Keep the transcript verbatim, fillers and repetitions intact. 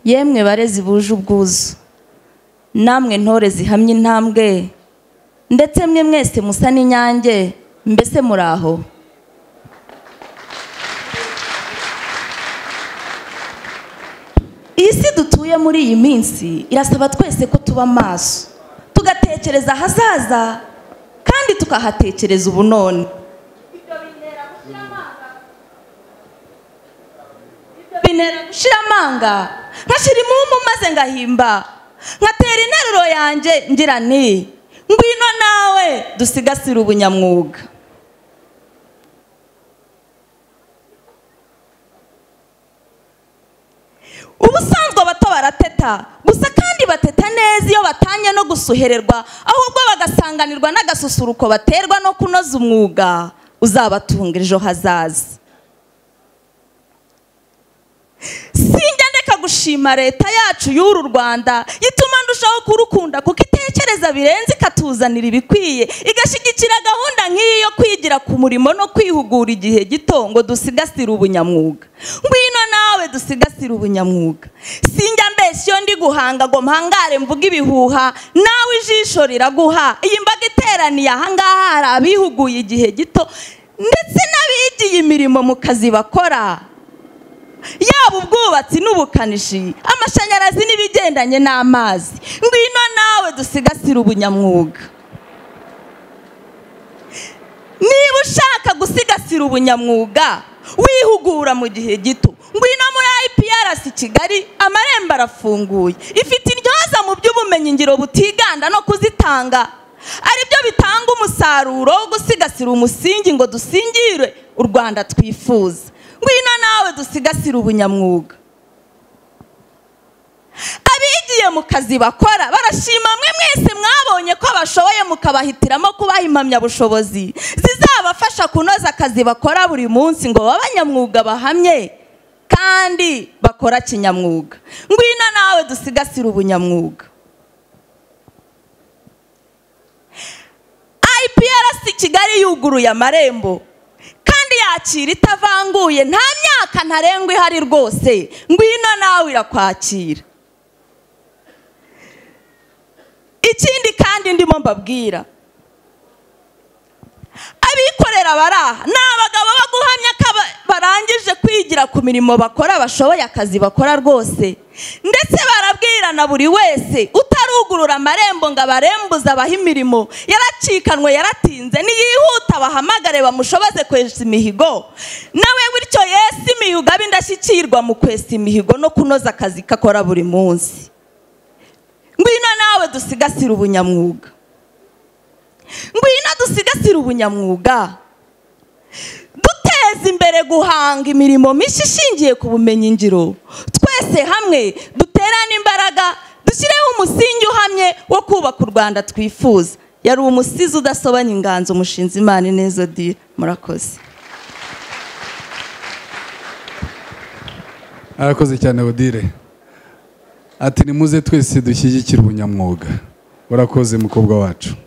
yemwe barezi buje ubwuzu, namwe ntore zihamye intambwe, ndetse mwe mwese musa n'inyange, mbese muraho? Iyi si dutuye muri iyi minsi irasaba twese ko tuba maso, tugatekereza ahazaza kandi tukahatekereza ubu none. Binera gushira amanga, nkashira imumu maze ngahimba, nkatera interuro yanjye ngira nti ngwino nawe dusigasire ubunyamwuga. Ubusanzwe abato barateta, gusa kandi bateta neza iyo batanye no gusuhererwa, ahubwo bagasanganirwa n'agasusuruko baterwa no kunoza umwuga uzabatunga ejo hazaza. Sinjya ndeka gushima leta yacu y'uru Rwanda, ituma ndushaho kurukunda kuko itekereza birenze ikatuzanira ibikwiye, igashyigikira gahunda nk'iyi yo kwigira ku murimo no kwihugura igihe gito ngo dusigasire ubunyamwuga. Ngwino nawe dusigasire ubunyamwuga. Sinjya mbese iyo ndi guhanga ngo mpangare mvuga ibihuha, nawe ijisho riraguha. Iyi mbaga iteraniye aha ngaha hari abihuguye igihe gito ndetse n'abigiye imirimo mu kazi bakora, yaba ubwubatsi n'ubukanishi, amashanyarazi n'ibigendanye n'amazi. Ngwino nawe dusigasire ubunyamwuga. Niba ushaka gusigasira ubunyamwuga, wihugura mu gihe gito, ngwino muri I P R C Kigali, amarembo arafunguye. Ifite intyoza mu by'ubumenyi ngiro butiganda no kuzitanga, ari byo bitanga umusaruro wo gusigasira umusingi ngo dusingire u Rwanda twifuza. Ngwino nawe dusigasire ubunyamwuga. Abigiye mu kazi bakora barashima mwe mwese mwabonye ko bashoboye mukabahitiramo kubaha impamyabushobozi zizabafasha kunoza akazi bakora buri munsi ngo babanyamwuga bahamye kandi bakora kinyamwuga. Ngwino nawe dusigasire ubunyamwuga. I P R C Kigali yuguruye amarembo kandi yakira itavanguye, nta myaka ntarengwa ihari rwose. Ngwino nawe irakwakira. Ikindi kandi ndimo mbabwira, abikorera baraha ni abagabo baguhamya ko barangije kwigira ku mirimo bakora, bashoboye akazi bakora rwose, ndetse barabwirana buri wese utarugurura amarembo ngo abarembuze abaha imirimo yaracikanwe yaratinze, niyihuta bahamagare bamushoboze kwesa imihigo, nawe bityo yesi imihigo abe indashyikirwa mu kwesa imihigo no kunoza akazi kakora buri munsi. Ngwino nawe dusigasire ubunyamwuga. Ngwino dusigasire ubunyamwuga, duteza imbere guhanga imirimo mishya ishingiye ku bumenyi ngiro. Twese hamwe duterane imbaraga, dushyireho umusingi uhamye wo kubaka u Rwanda twifuza. Yari umusizi udasobanya inganzo Mushinzimana Ineza Odile. Murakoze. Arakoze cyane Odile. Ati nimuze twese dushyigikira ubunyamwuga. Urakoze mukobwa wacu.